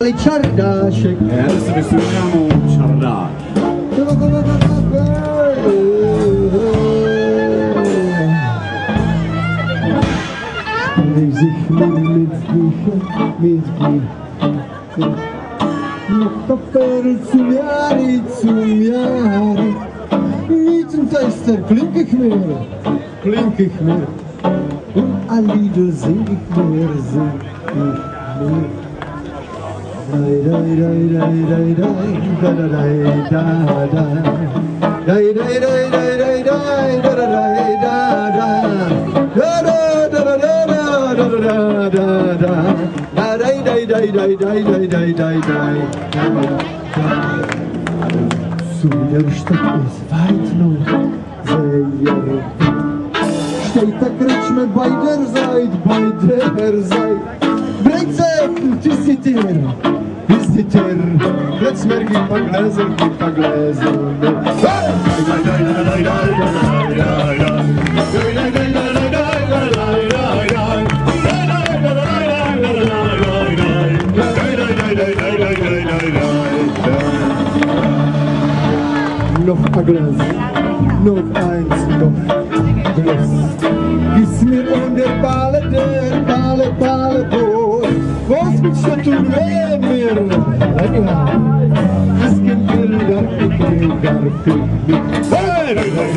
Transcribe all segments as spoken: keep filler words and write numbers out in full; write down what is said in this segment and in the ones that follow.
Čardášek. Já si myslím, že mám čardák. Sich mit mit Kapel zum Jahre, zum Jahre. Wie zum Teister klinke ich mir, klinke ich mir. Und ein Lieder sing ich mir, sing ich mir. Dai dai dai dai dai dai dai dai dai dai dai dai dai dai dai dai dai dai dai. Zu der Stadt ist weit noch sehr. Steht der Kretschmer bei der Seite, bei der Seite. Brexit, Tissiter, Tissiter. Jetzt merk ich paar Gläser, gib paar Gläser. Noch ein Glas, noch eins, noch Glas. Gieß mir um der Balle, der Balle, Balle, durch. Was willst du tun, wer mir? Es gibt Bilder, ich will gar nicht. Hey!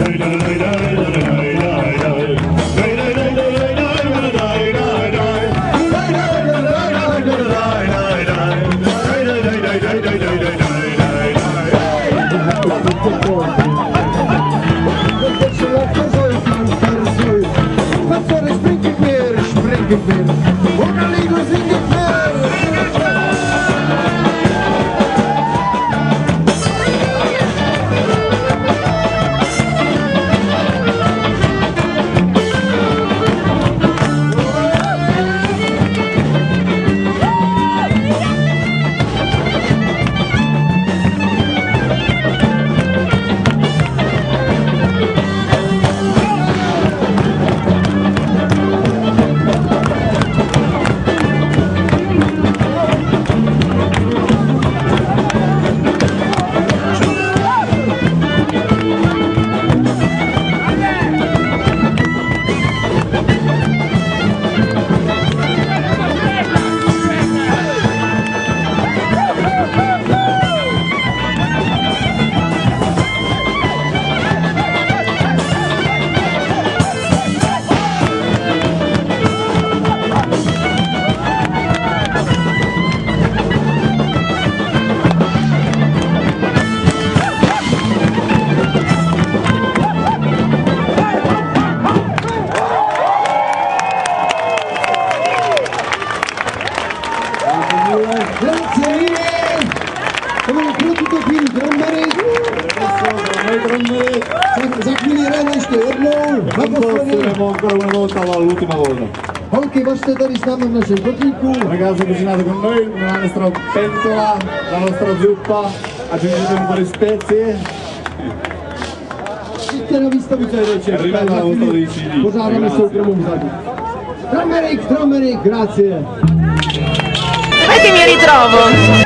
Za chvíli hrajeme ještě jednou. Poprosujeme ancora una volta all'ultima volta. Holky, vašte tady s námi v našem kotníku. Ragazzi, cucinate con noi la nostra pentola, la nostra zuppa, aggiungete un po' di spezie. Přijďte na výstavu cé dé čé. Arrivate alla vostra dei C D. Pořádáme soukromou vzadu. Tramerik, Tramerik, grazie. Dov'è che mi ritrovo?